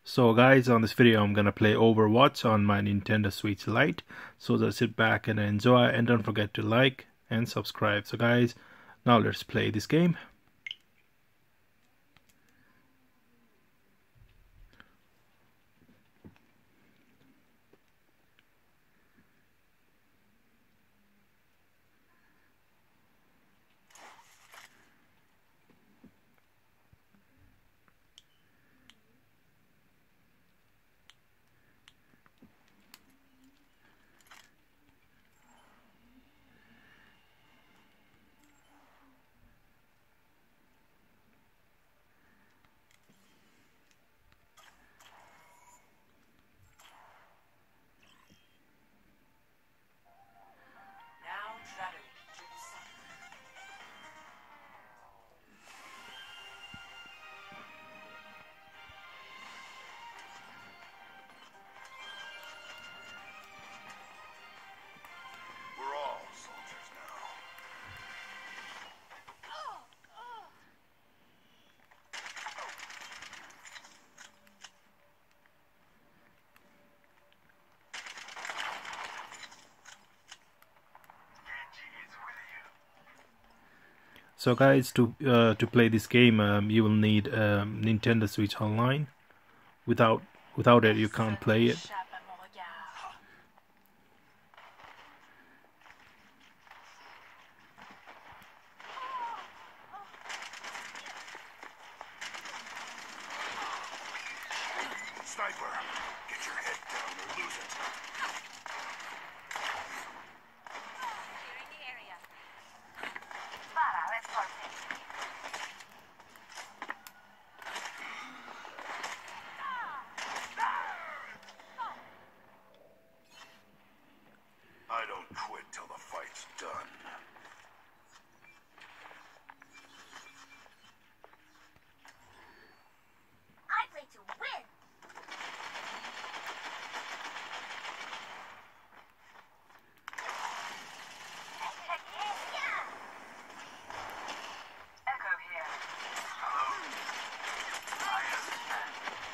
So guys, on this video I'm gonna play Overwatch on my Nintendo Switch Lite. So just sit back and enjoy, and don't forget to like and subscribe. So guys, now let's play this game. So guys, to play this game, you will need Nintendo Switch Online. Without it, you can't play it. Sniper, get your head down or lose it. Clearing the area. Para, let's go. I don't quit till the fight's done. I play to win. Echo here. Hello? I understand.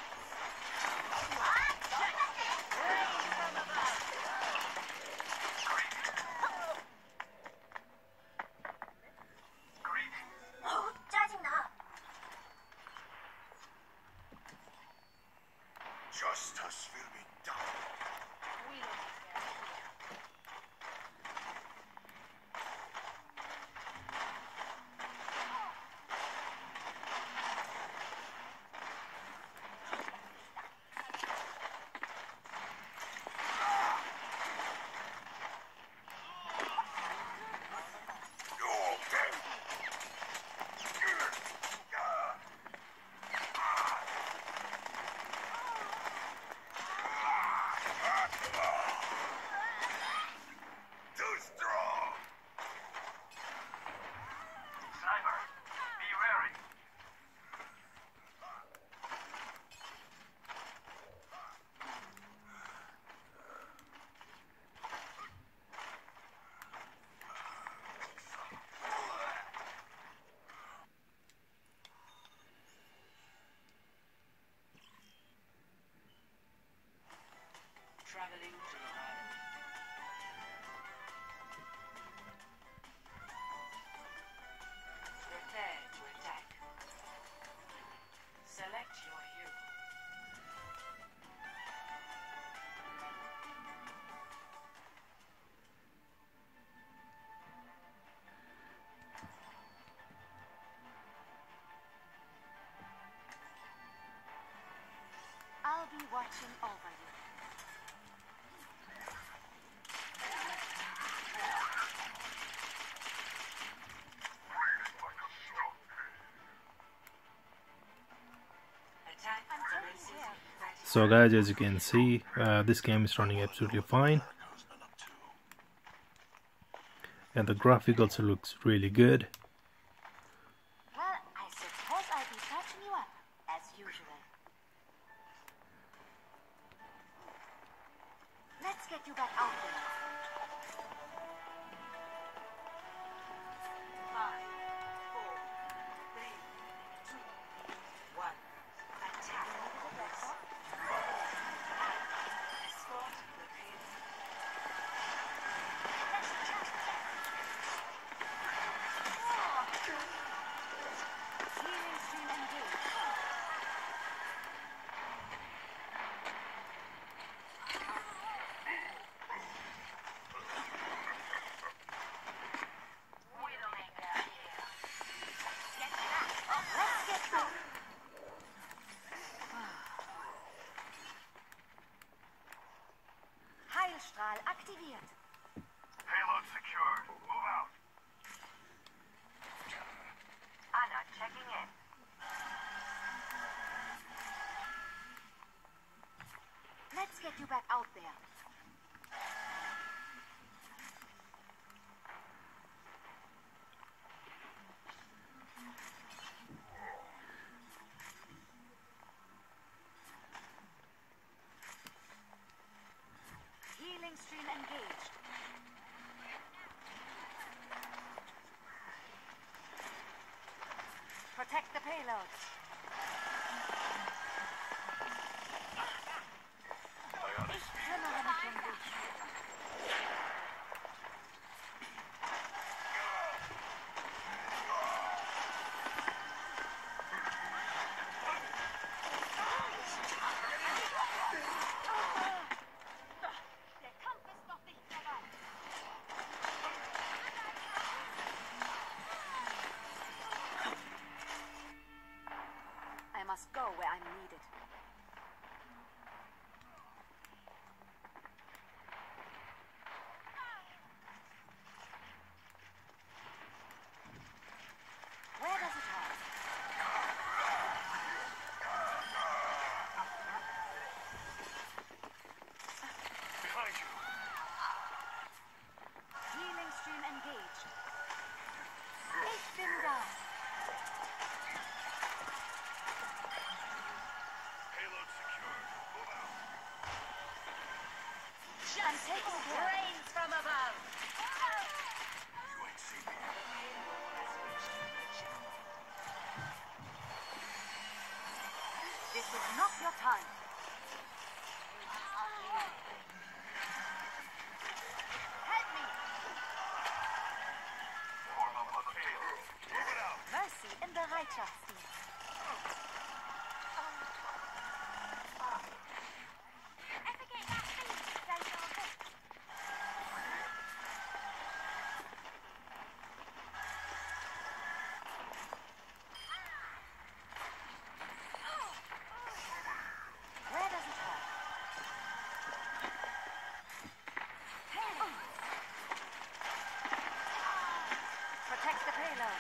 어, 짜증나. Justice will be done. Too strong. Sniper, be wary. Traveling to the island. Prepare to attack. Select your hero. I'll be watching over you. Attack commences. So guys, as you can see, this game is running absolutely fine, and the graphic also looks really good. Well, I suppose I'll be catching you up, as usual. Let's get you back out there. 5, 4, 3, 2, 1. Attack. aktiviert. Payload secured. Move out. Anna checking in. Let's get you back out there. Healing stream engaged. Protect the payloads. Ich kümmere mich um dich. Der Kampf ist noch nicht vorbei. I must go where I'm needed. Where does it hurt? Behind you. Healing stream engaged. Ich bin da. Payload secured. Move out. I'm taking care. Rains from above. You ain't seen me. This is not your time. Help me. Form up on the payload. Move it out. Mercy im Bereitschaftsdienst. Where does it hurt? Protect the payload.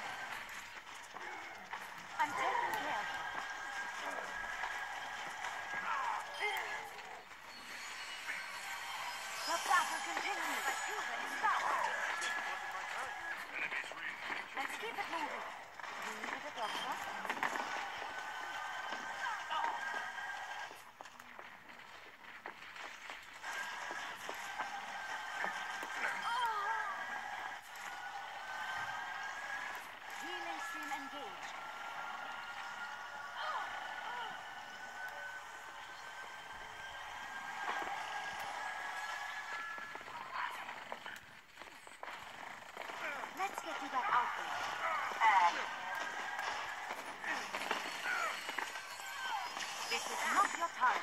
I'm taking care of you. The battle continues. Stop. Enemies re-engaging. Let's keep it moving. You needed a doctor? Healing stream engaged. Let's get you back out there. This is not your time.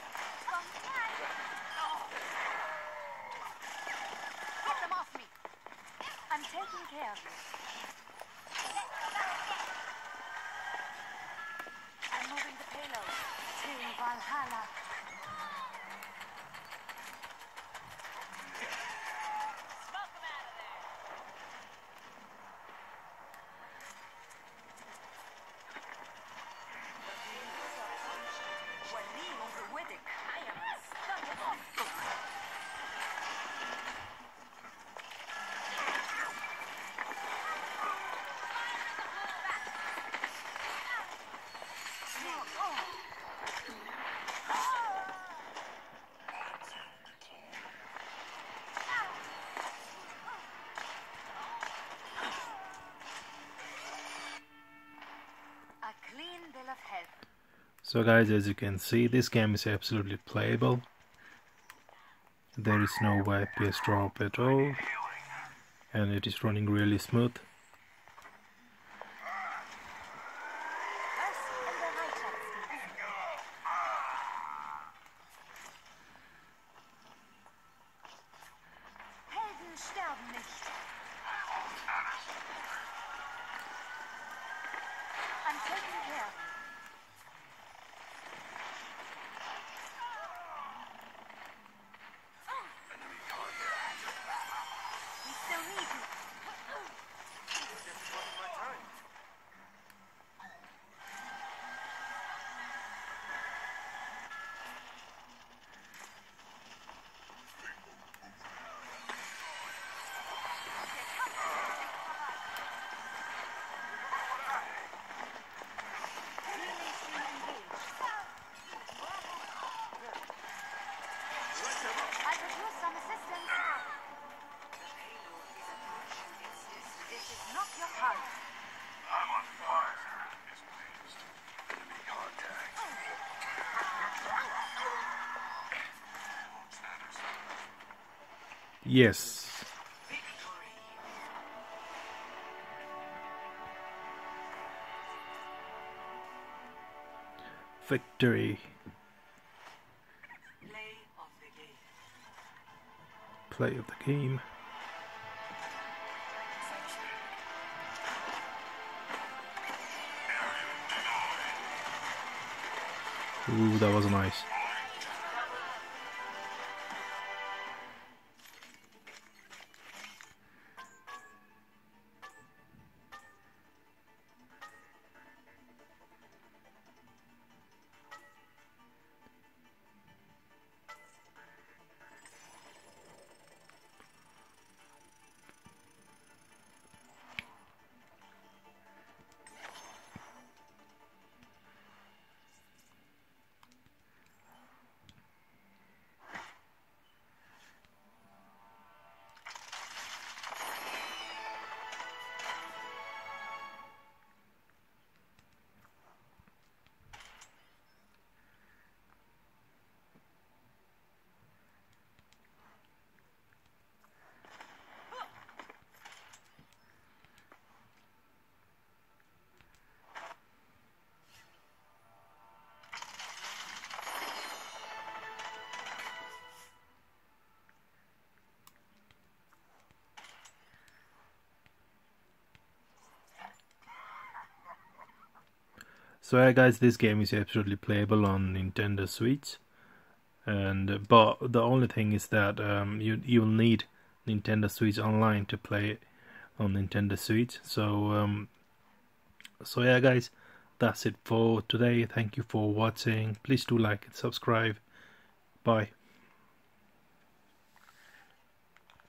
Get them off me. I'm taking care of you. I'm moving the payload to Valhalla. I am unstoppable. A clean bill of health. So guys, as you can see, this game is absolutely playable. There is no FPS drop at all, and it is running really smooth. Mercy im Bereitschaftsdienst. Helden sterben nicht. I'm taking care of you. Enemy Yes. Victory. Play of the game. Play of the game. Ooh, that was nice. So yeah, guys, this game is absolutely playable on Nintendo Switch, and but the only thing is that you'll need Nintendo Switch Online to play on Nintendo Switch. So yeah, guys, that's it for today. Thank you for watching. Please do like and subscribe. Bye.